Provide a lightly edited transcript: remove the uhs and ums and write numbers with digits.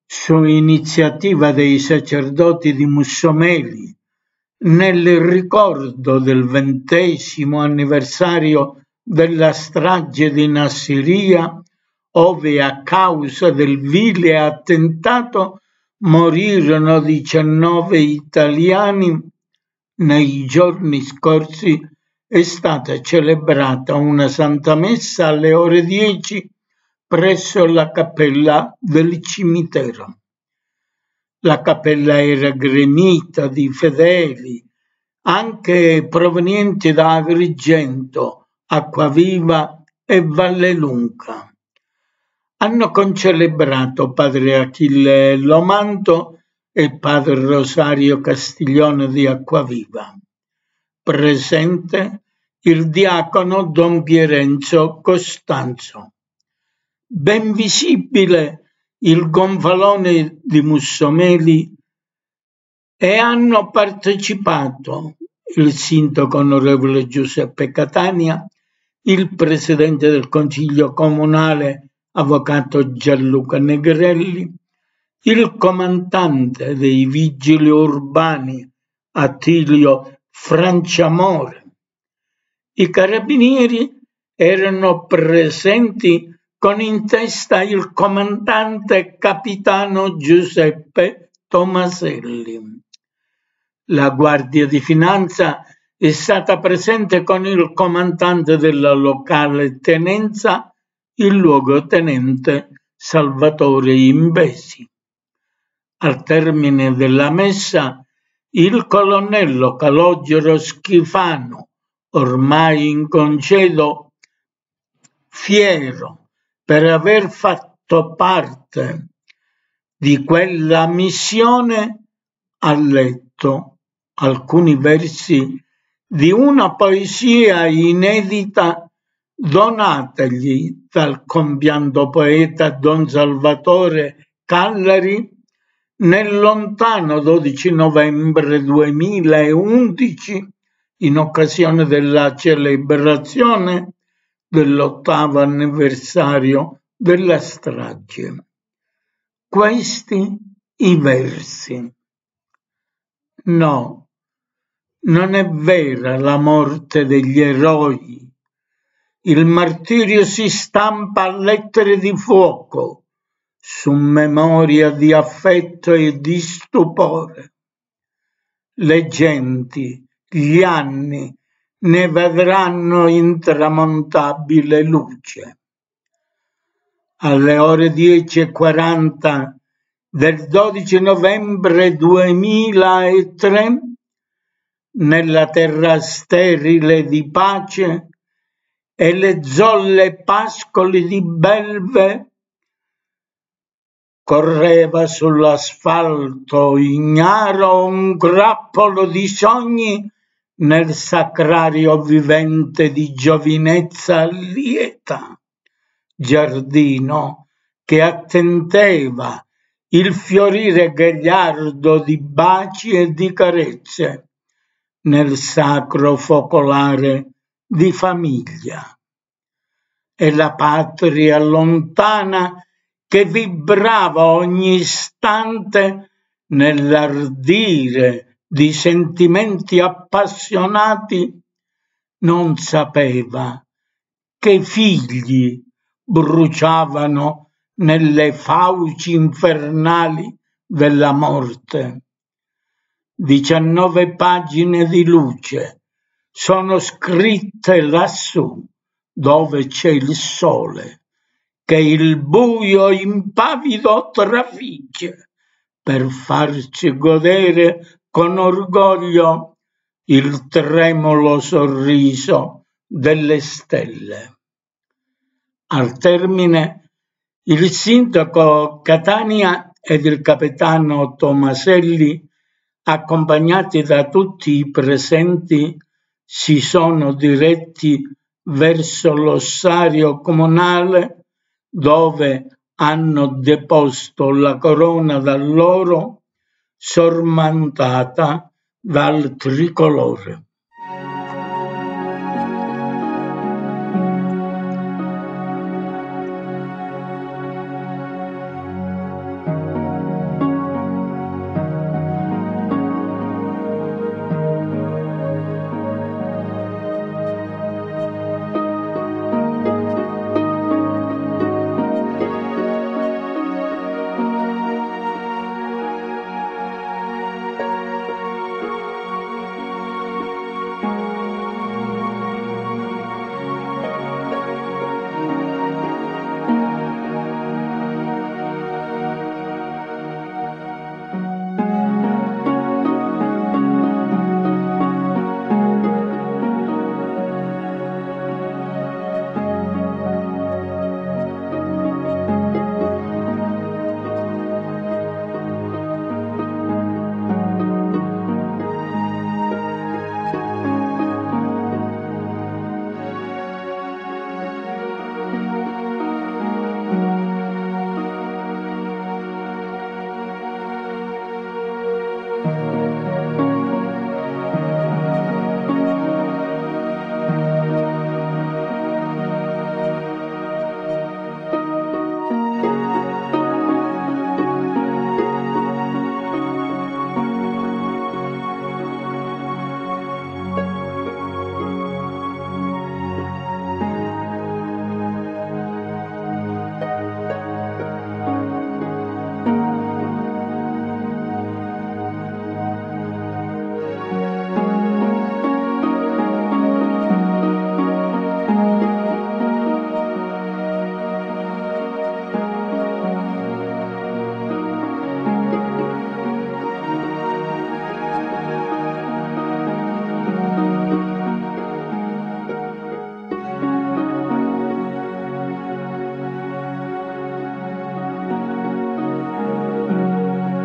su iniziativa dei sacerdoti di Mussomeli, nel ricordo del 20° anniversario della strage di Nassiriya, ove a causa del vile attentato morirono 19 italiani, nei giorni scorsi è stata celebrata una Santa Messa alle ore 10 presso la cappella del cimitero. La cappella era gremita di fedeli, anche provenienti da Agrigento, Acquaviva e Vallelunga. Hanno concelebrato padre Achille Lomanto e padre Rosario Castiglione di Acquaviva. Presente il diacono Don Pierenzo Costanzo. Ben visibile il gonfalone di Mussomeli e hanno partecipato il sindaco onorevole Giuseppe Catania, il presidente del Consiglio Comunale avvocato Gianluca Negrelli, il comandante dei vigili urbani Attilio Franciamore. I carabinieri erano presenti con in testa il comandante capitano Giuseppe Tomaselli. La Guardia di Finanza è stata presente con il comandante della locale tenenza, il luogotenente Salvatore Imbesi. Al termine della messa, il colonnello Calogero Schifano, ormai in congedo, fiero per aver fatto parte di quella missione, ha letto alcuni versi di una poesia inedita donategli dal compianto poeta Don Salvatore Cagliari nel lontano 12 novembre 2011 in occasione della celebrazione dell'8° anniversario della strage. Questi i versi. No, non è vera la morte degli eroi. Il martirio si stampa a lettere di fuoco su memoria di affetto e di stupore. Le genti, gli anni ne vedranno intramontabile luce. Alle ore 10:40 del 12 novembre 2003, nella terra sterile di pace e le zolle pascoli di belve, correva sull'asfalto ignaro un grappolo di sogni nel sacrario vivente di giovinezza lieta, giardino che attendeva il fiorire gagliardo di baci e di carezze nel sacro focolare di famiglia. E la patria lontana che vibrava ogni istante nell'ardire di sentimenti appassionati, non sapeva che figli bruciavano nelle fauci infernali della morte. 19 pagine di luce sono scritte lassù dove c'è il sole, che il buio impavido trafigge per farci godere con orgoglio il tremolo sorriso delle stelle. Al termine, il sindaco Catania ed il capitano Tomaselli, accompagnati da tutti i presenti, si sono diretti verso l'ossario comunale dove hanno deposto la corona d'alloro sormontata dal tricolore.